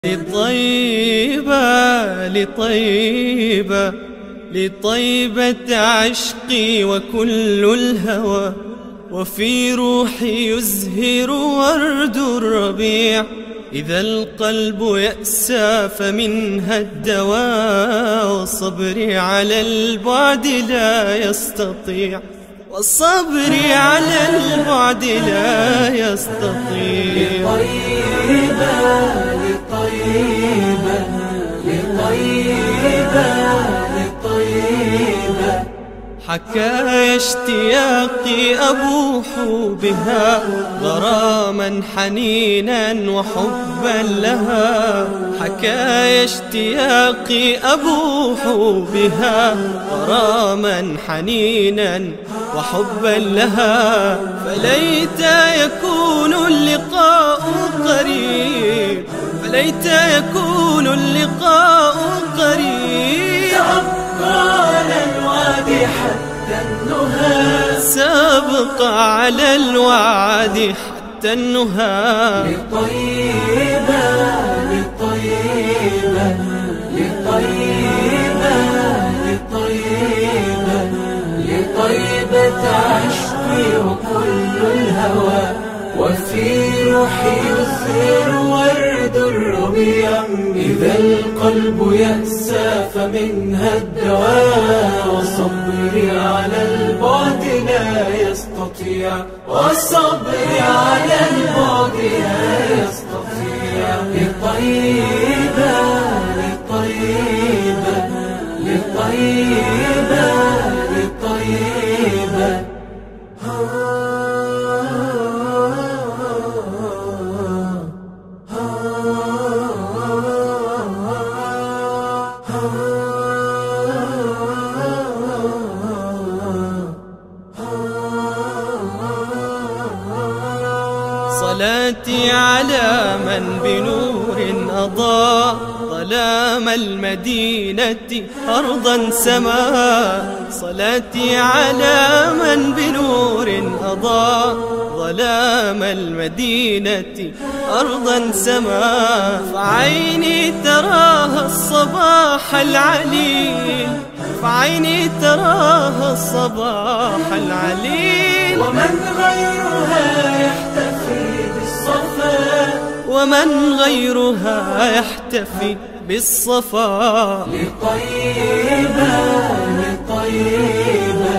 لطيبة لطيبة لطيبة عشقي وكل الهوى، وفي روحي يزهر ورد الربيع. إذا القلب يأسى فمنها الدواء، وصبري على البعد لا يستطيع، وصبري على البعد لا يستطيع. لطيبة لطيبة لطيبة لطيبة، حكايا اشتياقي أبوح بها، غراما حنينا وحبا لها. حكايا اشتياقي أبوح بها، غراما حنينا وحبا لها. فليت يكون اللقاء قريب، فليت يكون اللقاء قريب. سأبقى على الوعد حتى النهى، سأبقى على الوعد حتى النهى. لطيبة لطيبة لطيبة لطيبة لطيبة عشقي وكل الهوى، وفي روحي يزهر ورد الربيع. إذا القلب يأسى فمنها الدواء، وصبري على البعد لا يستطيع، وصبري على البعد لا يستطيع. لطيبة لطيبة لطيبة لطيبة. صلاتي على من بنور أضاء ظلام المدينة أرضا سماء. صلاتي على من بنور أضاء ظلام المدينة أرضا سماء. فعيني تراها الصباح العليل، فعيني تراها الصباح العليل. ومن غيرها يحتفي بالصفا، ومن غيرها يحتفي بالصفا. لطيبة لطيبة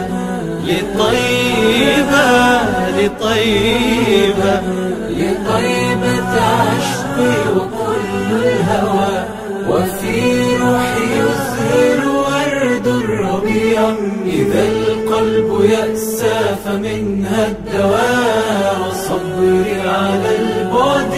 لطيبة لطيبة لطيبة عشقي وكل الهوى، وفي روحي يزهر ورد الربيع. إذا القلب يأسى فمنها الدواء، وصبري على البعد